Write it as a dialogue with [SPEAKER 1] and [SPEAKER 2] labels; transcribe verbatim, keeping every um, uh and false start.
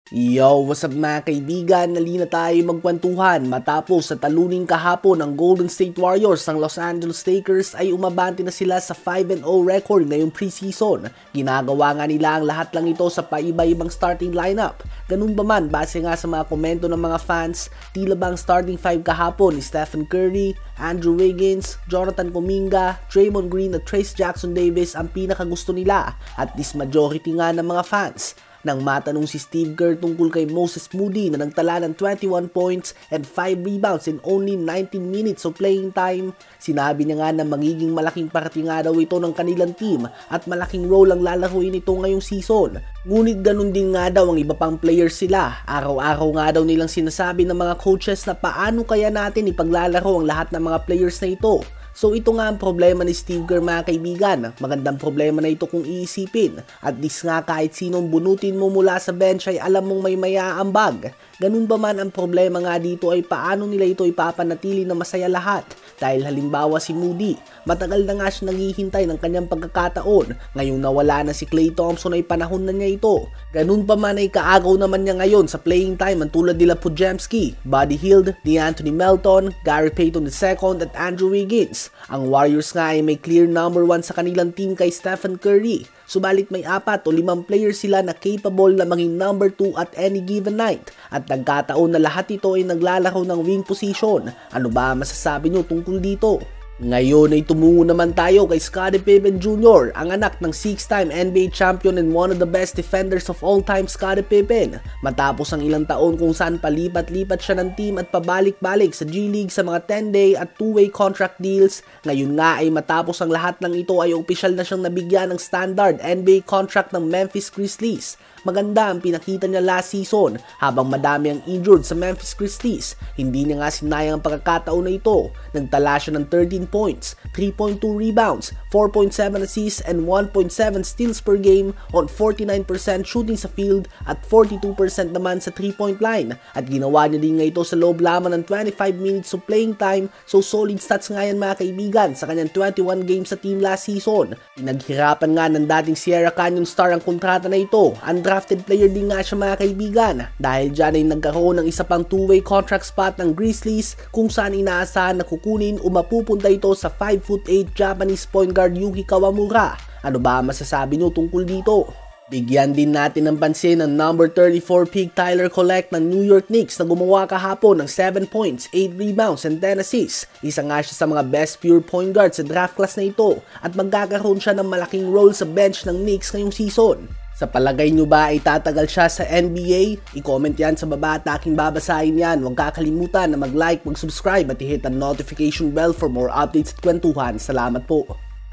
[SPEAKER 1] Yo, what's up mga kaibigan? Nalina tayo magkwentuhan matapos sa taluning kahapon ng Golden State Warriors ng Los Angeles Lakers ay umabante na sila sa five and oh record ngayong preseason. Ginagawa nga nila ang lahat lang ito sa paiba-ibang starting lineup. Ganun ba man, base nga sa mga komento ng mga fans, tila bang starting five kahapon ni Stephen Curry, Andrew Wiggins, Jonathan Kuminga, Draymond Green at Trayce Jackson-Davis ang pinakagusto nila, at this majority nga ng mga fans. Nang matanong si Steve Kerr tungkol kay Moses Moody na nagtala ng twenty-one points and five rebounds in only nineteen minutes of playing time, sinabi niya nga na magiging malaking parte nga daw ito ng kanilang team at malaking role ang lalaruin ito ngayong season. Ngunit ganun din nga daw ang iba pang players sila. Araw-araw nga daw nilang sinasabi ng mga coaches na paano kaya natin ipaglalaro ang lahat ng mga players na ito. So ito nga ang problema ni Steve Kerr mga kaibigan. Magandang problema na ito kung iisipin. At this nga kahit sinong bunutin mo mula sa bench ay alam mong may mayaambag. Ganun ba man, ang problema nga dito ay paano nila ito ipapanatili na masaya lahat. Dahil halimbawa si Moody, matagal na nga siya naghihintay ng kanyang pagkakataon. Ngayong nawala na si Klay Thompson ay panahon na niya ito. Ganun pa man ay kaagaw naman niya ngayon sa playing time ang tulad nila Podziemski, Buddy Hield, DeAnthony Melton, Gary Payton the second at Andrew Wiggins. Ang Warriors nga ay may clear number one sa kanilang team kay Stephen Curry. Subalit may apat o limang players sila na capable na maging number two at any given night. At nagkataon na lahat ito ay naglalaro ng wing position. Ano ba masasabi nyo tungkol dito? Ngayon ay tumungo naman tayo kay Scottie Pippen Junior, ang anak ng six-time N B A champion and one of the best defenders of all time, Scottie Pippen. Matapos ang ilang taon kung saan palipat-lipat siya ng team at pabalik-balik sa G League sa mga ten-day at two-way contract deals, ngayon nga ay matapos ang lahat ng ito ay opisyal na siyang nabigyan ng standard N B A contract ng Memphis Grizzlies. Maganda ang pinakita niya last season habang madami ang injured sa Memphis Grizzlies. Hindi niya nga sinayang ang pagkakataon na ito. Nagtala siya ng thirteen points, three point two rebounds, four point seven assists and one point seven steals per game on forty-nine percent shooting sa field at forty-two percent naman sa three point line. At ginawa niya din nga ito sa loob lamang ng twenty-five minutes of playing time, so solid stats nga yan mga kaibigan sa kanyang twenty-one games sa team last season. Pinaghirapan nga ng dating Sierra Canyon star ang kontrata na ito. Undrafted player din nga siya mga kaibigan. Dahil dyan ay nagkaroon ng isa pang two-way contract spot ng Grizzlies kung saan inaasahan na kukunin o mapupunta ito sa five foot eight Japanese point guard Yuki Kawamura. Ano ba masasabi nyo tungkol dito? Bigyan din natin ng pansin ang number thirty-four pick Tyler Collect ng New York Knicks na gumawa kahapon ng seven points, eight rebounds and ten assists. Isa nga siya sa mga best pure point guard sa draft class na ito at magkakaroon siya ng malaking role sa bench ng Knicks ngayong season. Sa palagay nyo ba ay tatagal siya sa N B A? I-comment yan sa baba at aking babasahin yan. Huwag kakalimutan na mag-like, mag-subscribe at i-hit ang notification bell for more updates at kwentuhan. Salamat po!